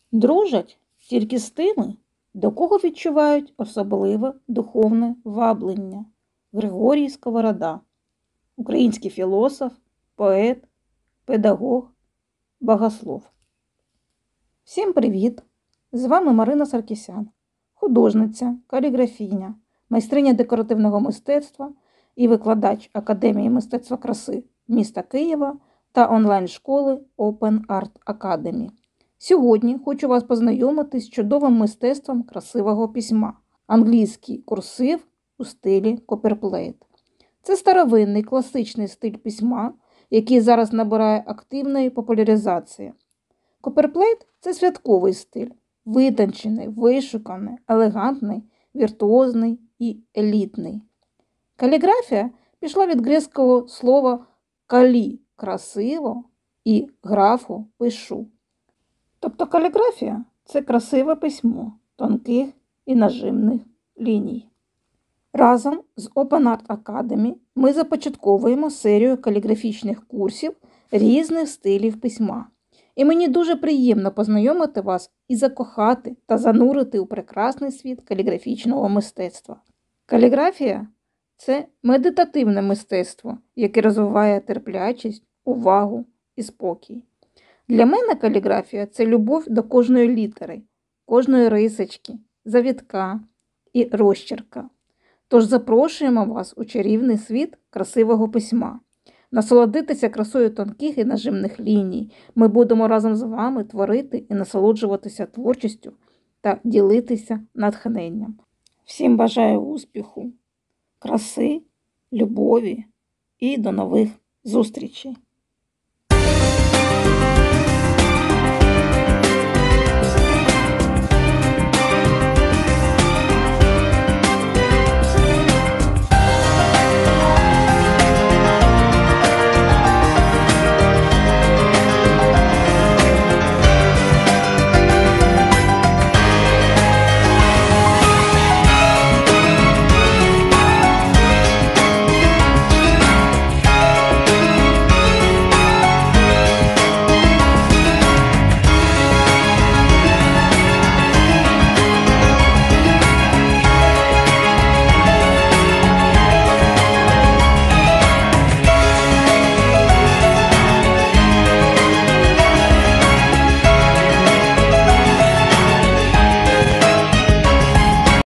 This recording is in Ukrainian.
Дружать тільки з тими, до кого відчувають особливе духовне ваблення. Григорій Сковорода, український філософ, поет, педагог, богослов. Всім привіт! З вами Марина Саркісян, художниця, каліграфіня, майстриня декоративного мистецтва і викладач Академії мистецтва краси міста Києва та онлайн-школи Open Art Academy. Сьогодні хочу вас познайомити з чудовим мистецтвом красивого письма – англійський курсив у стилі Copperplate. Це старовинний класичний стиль письма, який зараз набирає активної популяризації. Copperplate – це святковий стиль, витончений, вишуканий, елегантний, віртуозний і елітний. Каліграфія пішла від грецького слова «калі» – красиво і «графу» – пишу. Тобто каліграфія – це красиве письмо тонких і нажимних ліній. Разом з Open Art Academy ми започатковуємо серію каліграфічних курсів різних стилів письма. І мені дуже приємно познайомити вас і закохати та занурити у прекрасний світ каліграфічного мистецтва. Каліграфія – це медитативне мистецтво, яке розвиває терплячість, увагу і спокій. Для мене каліграфія – це любов до кожної літери, кожної рисочки, завітка і розчерка. Тож запрошуємо вас у чарівний світ красивого письма. Насолодитися красою тонких і нажимних ліній. Ми будемо разом з вами творити і насолоджуватися творчістю та ділитися натхненням. Всім бажаю успіху, краси, любові і до нових зустрічей!